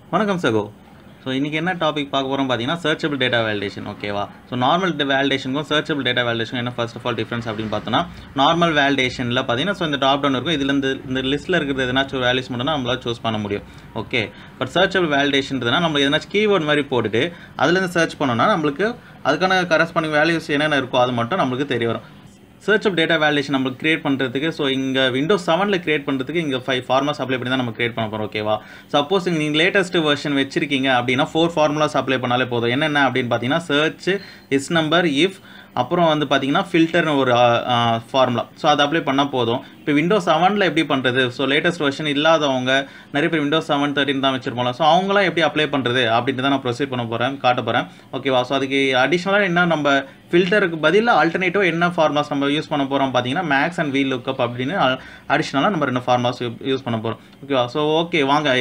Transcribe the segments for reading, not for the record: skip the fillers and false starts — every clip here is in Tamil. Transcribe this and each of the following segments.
வணக்கம் சகோ. ஸோ இன்றைக்கி என்ன டாபிக் பார்க்க போகிறோம் பார்த்தீங்கன்னா சர்ச்சபிள் டேட்டா வேலிடேஷன். ஓகேவா? ஸோ நார்மல் வேலிடேஷனுக்கும் சர்ச்சபிள் டேட்டா வேலிடேஷன் என்ன ஃபர்ஸ்ட் ஆஃப் ஆல் டிஃப்ரென்ஸ் அப்படின்னு பார்த்தோன்னா, நார்மல் வேலிடேஷனில் பார்த்தீங்கன்னா ஸோ இந்த ட்ராப் டவுன் இருக்கும். இதில் இந்த லிஸ்ட்டில் இருக்கிறது எதனாச்சும் வேல்யூஸ் மட்டும் தான் நம்மளால் சூஸ் பண்ண முடியும். ஓகே, பட் சர்ச்சபிள் வேலிடேஷன்றதுனா நம்மளுக்கு எதனாச்சும் கீவேர்ட் மாதிரி போட்டுட்டு அதுலேருந்து சர்ச் பண்ணோன்னா நம்மளுக்கு அதுக்கான கரஸ்பாண்டிங் வேல்யூஸ் என்னென்ன இருக்கோ அது மட்டும் நம்மளுக்கு தெரிய வரும். சர்ச்சபிள் டேட்டா வேலிடேஷன் நம்மளுக்கு கிரியேட் பண்ணுறதுக்கு ஸோ இங்கே Windows 7 கிரியேட் பண்ணுறதுக்கு இங்கே 5 ஃபார்முலாஸ் அப்ளை பண்ணி தான் நம்ம கிரியேட் பண்ண போகிறோம். ஓகேவா? சப்போஸ் நீங்கள் லேட்டஸ்ட் வெர்ஷன் வச்சிருக்கீங்க அப்படின்னா 4 ஃபார்முலாஸ் அப்ளை பண்ணாலே போதும். என்னென்ன அப்படின்னு பார்த்தீங்கன்னா சர்ச், இஸ் நம்பர், இஃப், அப்புறம் வந்து பார்த்தீங்கன்னா ஃபில்டர்னு ஒரு ஃபார்முலா. ஸோ அதை அப்ளை பண்ணால் போதும். இப்போ Windows 7 எப்படி பண்ணுறது? ஸோ லேட்டஸ்ட் வெர்ஷன் இல்லாதவங்க நிறைய பேர் Windows 7 13 தான் வச்சிருப்போம். ஸோ அவங்களாம் எப்படி அப்ளை பண்ணுறது அப்படின்ட்டு தான் நான் ப்ரொசீட் பண்ண போகிறேன், காட்ட போகிறேன். ஓகேவா? ஸோ அதுக்கு அடிஷ்னலாக என்ன நம்ம ஃபில்டருக்கு பதிலாக ஆல்டர்னேட்டிவ் என்ன ஃபார்முலாஸ் நம்ம யூஸ் பண்ண போகிறோம் பார்த்தீங்கன்னா மேக்ஸ் அண்ட் VLOOKUP அப்படின்னு அடிஷ்னலாக நம்ம 2 ஃபார்முலாஸ் யூஸ் பண்ண போகிறோம். ஓகேவா? ஸோ ஓகே வாங்க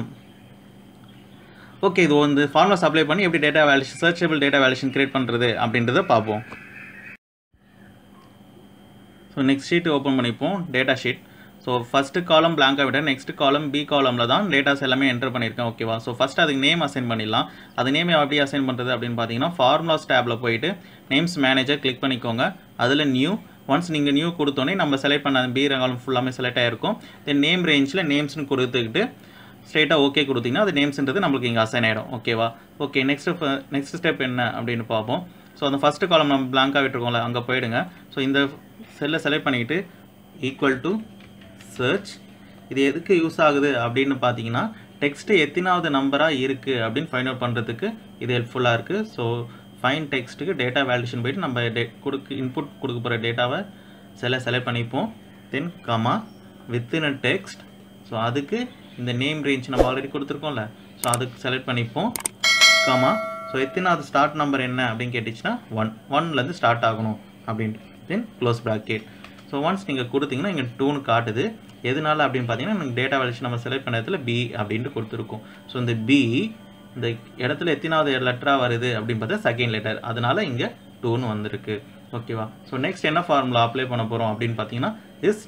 இது வந்து ஃபார்முலாஸ் அப்ளை பண்ணி எப்படி data validation searchable data validation create பண்ணுறது அப்படின்றத பார்ப்போம். ஸோ நெக்ஸ்ட் ஷீட் ஓப்பன் பண்ணிப்போம், data sheet. So first column பிளாங்காக விட நெக்ஸ்ட் காலம் பி காலமில் தான் டேட்டாஸ் எல்லாமே என்டர் பண்ணியிருக்கேன். ஓகேவா? ஸோ ஃபஸ்ட் அதுக்கு நேம் அசைன் பண்ணிடலாம். அது நேம் எப்படி அசைன் பண்ணுறது அப்படின்னு பார்த்தீங்கன்னா ஃபார்முலாஸ் டேபில் போயிட்டு நேம்ஸ் மேனேஜர் கிளிக் பண்ணிக்கோங்க. அதில் நியூ, ஒன்ஸ் நீங்கள் நியூ கொடுத்தோன்னே நம்ம செலக்ட் பண்ண பி காலம் ஃபுல்லாமே செலக்ட் ஆகிருக்கும். தென் நேம் ரேஞ்சில் நேம்ஸ்னு கொடுத்துக்கிட்டு ஸ்ட்ரெயிட்டாக ஓகே கொடுத்தீங்கன்னா அது நேம்ஸ்ன்றது நம்மளுக்கு இங்கே அசைன் ஆகிடும். ஓகேவா? ஓகே, நெக்ஸ்ட் ஸ்டெப் என்ன அப்படின்னு பார்ப்போம். ஸோ அந்த ஃபஸ்ட்டு காலம் நம்ம பிளாங்காக விட்டுருக்கோம்ல, அங்கே போயிடுங்க. ஸோ இந்த செல்லை செலக்ட் பண்ணிக்கிட்டு ஈக்குவல் டு சர்ச். இது எதுக்கு யூஸ் ஆகுது அப்படின்னு பார்த்தீங்கன்னா டெக்ஸ்ட்டு எத்தனாவது நம்பராக இருக்குது அப்படின்னு ஃபைண்ட் அவுட் பண்ணுறதுக்கு இது ஹெல்ப்ஃபுல்லாக இருக்குது. ஸோ ஃபைன் டெக்ஸ்ட்டுக்கு டேட்டா வேலிடேஷன் போய்ட்டு நம்ம இன்புட் கொடுக்க போகிற டேட்டாவை செலக்ட் பண்ணிப்போம். Then comma within a text. So அதுக்கு இந்த நேம் ரேஞ்ச் நம்ம ஆல்ரெடி கொடுத்துருக்கோம்ல, ஸோ அதுக்கு செலக்ட் பண்ணிப்போம். கமா ஸோ எத்தனாவது ஸ்டார்ட் நம்பர் என்ன அப்படின்னு கேட்டுச்சுன்னா 1லேருந்து ஸ்டார்ட் ஆகணும் அப்படின்ட்டு. Then close bracket. So once நீங்கள் கொடுத்தீங்கன்னா இங்கே 2ன்னு காட்டுது. எதனால அப்படின்னு பார்த்தீங்கன்னா எனக்கு டேட்டா வேலிடேஷன் நம்ம செலக்ட் பண்ண இடத்துல பி அப்படின்ட்டு கொடுத்துருக்கோம். ஸோ இந்த பி இந்த இடத்துல எத்தனாவது லெட்டராக வருது அப்படின்னு பார்த்தா செகண்ட் லெட்டர், அதனால இங்கே 2ன்னு வந்திருக்கு. ஓகேவா? ஸோ நெக்ஸ்ட் என்ன ஃபார்முலா அப்ளை பண்ண போகிறோம் அப்படின்னு பார்த்தீங்கன்னா இஸ்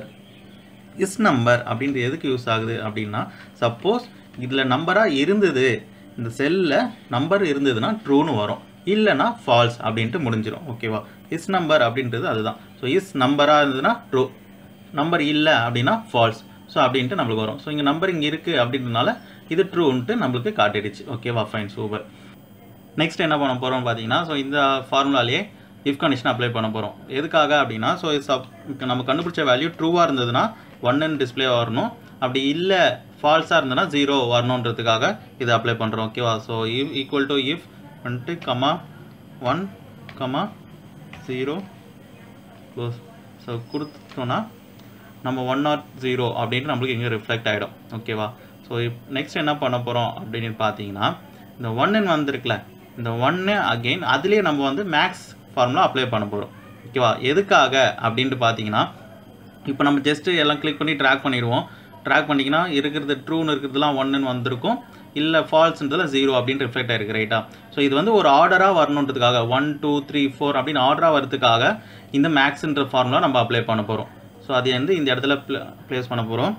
நம்பர் அப்படின்றது எதுக்கு யூஸ் ஆகுது அப்படின்னா சப்போஸ் இதில் நம்பராக இருந்தது, இந்த செல்லில் நம்பர் இருந்ததுன்னா ட்ரூன்னு வரும், இல்லைனா ஃபால்ஸ் அப்படின்ட்டு முடிஞ்சிடும். ஓகேவா? இஸ் நம்பர் அப்படின்றது அதுதான். ஸோ இஸ் நம்பராக இருந்ததுன்னா ட்ரூ, நம்பர் இல்லை அப்படின்னா ஃபால்ஸ். ஸோ அப்படின்ட்டு நம்மளுக்கு வரும். ஸோ இங்கே நம்பர் இங்கே இருக்குது அப்படின்றனால இது ட்ரூன்ட்டு நம்மளுக்கு காட்டிடுச்சு. ஓகேவா? Fine, super. நெக்ஸ்ட் என்ன பண்ண போகிறோம் பார்த்தீங்கன்னா ஸோ இந்த ஃபார்முலாலேயே இஃப் கண்டிஷன் அப்ளை பண்ண போகிறோம். எதுக்காக அப்படின்னா ஸோ நம்ம கண்டுபிடிச்ச வேல்யூ ட்ரூவாக இருந்ததுன்னா 1ன்னு டிஸ்பிளே வரணும், அப்படி இல்லை ஃபால்ஸாக இருந்ததுன்னா 0 வரணுன்றதுக்காக இதை அப்ளை பண்ணுறோம். ஓகேவா? ஸோ ஈக்குவல் டு இஃப் வந்துட்டு கமா 1 கமா 0 க்ளோஸ். ஸோ கொடுத்தோன்னா நம்ம 1 or 0 அப்படின்ட்டு நம்மளுக்கு இங்கே ரிஃப்ளெக்ட் ஆகிடும். ஓகேவா? ஸோ நெக்ஸ்ட் என்ன பண்ண போகிறோம் அப்படின்னு பார்த்தீங்கன்னா இந்த 1ன்னு வந்திருக்குல, இந்த 1 அகெயின் அதுலேயே நம்ம வந்து மேக்ஸ் ஃபார்முலா அப்ளை பண்ண போகிறோம். ஓகேவா? எதுக்காக அப்படின்ட்டு பார்த்தீங்கன்னா இப்போ நம்ம ஜஸ்ட்டு எல்லாம் கிளிக் பண்ணி ட்ராக் பண்ணிடுவோம். ட்ராக் பண்ணிங்கன்னா இருக்கிறது ட்ரூன்னு இருக்கிறதுலாம் 1ன்னு வந்திருக்கும், இல்லை ஃபால்ஸ்ன்றதுல 0 அப்படின்னு ரிஃப்ளெக்ட் ஆகிருக்கு. ரைட்டா? ஸோ இது வந்து ஒரு ஆர்டராக வரணுன்றதுக்காக 1 2 3 4 அப்படின்னு ஆர்டராக வரதுக்காக இந்த மேக்ஸ்ன்ற ஃபார்முலா நம்ம அப்ளை பண்ண போகிறோம். ஸோ அது வந்து இந்த இடத்துல ப்ளேஸ் பண்ண போகிறோம்.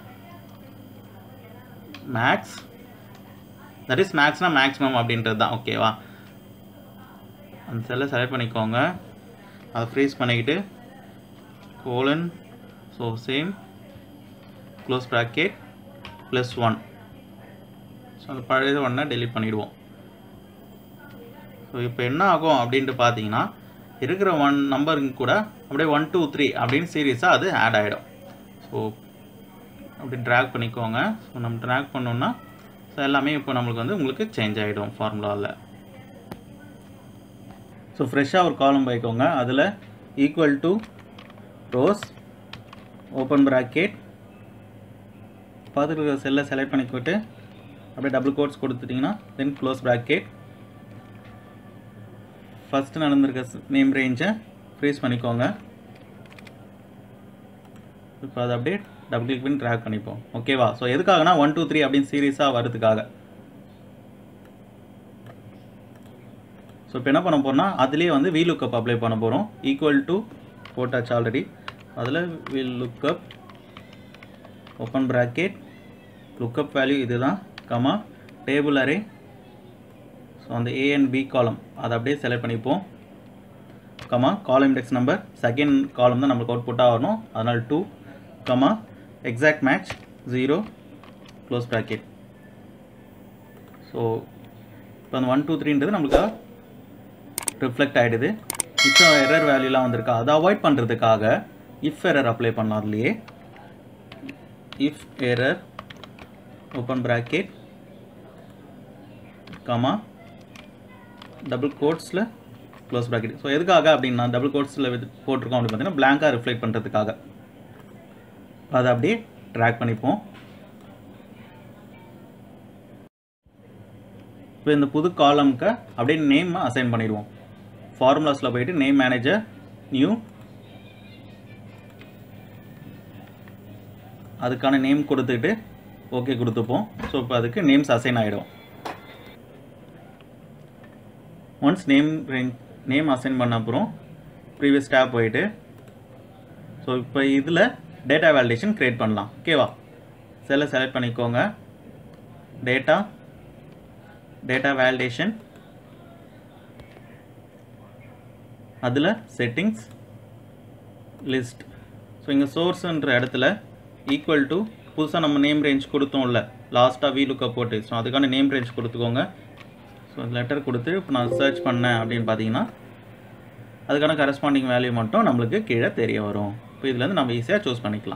மேக்ஸ், தட் இஸ் மேக்ஸ்னா மேக்ஸிமம் அப்படின்றது தான். ஓகேவா? அந்த செல்லை செலக்ட் பண்ணிக்கோங்க, அதை ஃப்ரீஸ் பண்ணிக்கிட்டு colon, so same close bracket +1. So அந்த பழைய 1 டெலிட் பண்ணிவிடுவோம். ஸோ இப்போ என்ன ஆகும் அப்படின்ட்டு பார்த்தீங்கன்னா இருக்கிற 1 நம்பருக்கு கூட அப்படியே 1 2 3 அப்படின்னு சீரியஸாக அது ஆட் ஆகிடும். ஸோ அப்படி ட்ராக் பண்ணிக்கோங்க. ஸோ நம்ம ட்ராக் பண்ணோம்னா ஸோ எல்லாமே இப்போ நம்மளுக்கு வந்து உங்களுக்கு சேஞ்ச் ஆகிடும் ஃபார்முலாவில். ஸோ ஃப்ரெஷ்ஷாக ஒரு காலம் வைக்கோங்க, அதில் equal to rows open bracket பார்த்துட்டு இருக்கிற செல்லை செலக்ட் பண்ணிக்கிட்டு அப்படியே டபுள் கோட்ஸ் கொடுத்துட்டிங்கன்னா தென் க்ளோஸ் ப்ராக்கெட். ஃபஸ்ட்டு நடந்திருக்க நேம் ரேஞ்சை ஃப்ரீஸ் பண்ணிக்கோங்க. இப்போ அதை அப்படியே டபுள் கிளிக் பண்ணி ட்ராக் பண்ணிப்போம். ஓகேவா? ஸோ எதுக்காகனா 1 2 3 அப்படின்னு சீரியஸாக வரதுக்காக. ஸோ இப்போ என்ன பண்ண போகிறோம்னா அதுலேயே வந்து VLOOKUP அப்ளை பண்ண போகிறோம். ஈக்குவல் டு போட்டாச்சு ஆல்ரெடி, அதில் VLOOKUP open bracket lookup value இதுதான், கமா டேபிள் அரே. ஸோ அந்த A and B காலம் அதை அப்படியே செலக்ட் பண்ணிப்போம். கமா காலம் இண்டெக்ஸ் நம்பர் செகண்ட் காலம் தான் நம்மளுக்கு அவுட்புட்டாக வரணும், அதனால் 2 comma exact match 0 close bracket. So இப்போ அந்த 1 2 3ன்றது நம்மளுக்கு ரிஃப்ளெக்ட் ஆகிடுது. இப்போ எரர் வேல்யூலாம் வந்திருக்கா, அதை அவாய்ட் பண்ணுறதுக்காக இஃப் எரர் அப்ளை பண்ணலாம். அதுலேயே if error open bracket comma double கோட்ஸில் க்ளோஸ் ப்ராக்கெட். ஸோ எதுக்காக அப்படின்னா டபுள் கோட்ஸில் போட்டிருக்கோம் அப்படின்னு பார்த்தீங்கன்னா பிளாங்காக ரிஃப்ளெக்ட் பண்ணுறதுக்காக. அதை அப்படியே ட்ராக் பண்ணிப்போம். இப்போ இந்த புது காலம்க்கு அப்படியே நேம் அசைன் பண்ணிடுவோம். ஃபார்முலாஸில் போயிட்டு நேம் மேனேஜர் நியூ, அதுக்கான நேம் கொடுத்துட்டு ஓகே கொடுத்துப்போம். ஸோ இப்போ அதுக்கு நேம்ஸ் அசைன் ஆகிடும். ஒன்ஸ் நேம் அசைன் பண்ண அப்புறம் ப்ரீவியஸ் டேப் போயிட்டு ஸோ இப்போ இதில் டேட்டா வேலிடேஷன் க்ரியேட் பண்ணலாம். ஓகேவா, செல்லை செலக்ட் பண்ணிக்கோங்க. டேட்டா வேலிடேஷன், அதில் செட்டிங்ஸ் லிஸ்ட். ஸோ இங்கே சோர்ஸுன்ற இடத்துல ஈக்குவல் டு புதுசாக நம்ம நேம் ரேஞ்ச் கொடுத்தோம்ல லாஸ்ட்டாக VLOOKUP போட்டு, ஸோ அதுக்கான நேம் ரேஞ்ச் கொடுத்துக்கோங்க. ஸோ லெட்டர் கொடுத்து இப்போ நான் சர்ச் பண்ணேன் அப்படின்னு பார்த்தீங்கன்னா அதுக்கான கரஸ்பாண்டிங் வேல்யூ மட்டும் நம்மளுக்கு கீழே தெரிய வரும். இப்போ இதுலேருந்து நம்ம ஈஸியாக சூஸ் பண்ணிக்கலாம்.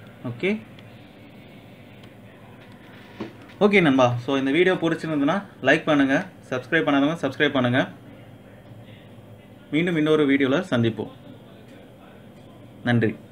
ஓகே நண்பா, ஸோ இந்த வீடியோ பிடிச்சிருந்ததுன்னா லைக் பண்ணுங்கள், சப்ஸ்கிரைப் பண்ணாதவங்க சப்ஸ்கிரைப் பண்ணுங்கள். மீண்டும் இன்னொரு வீடியோவில் சந்திப்போம். நன்றி.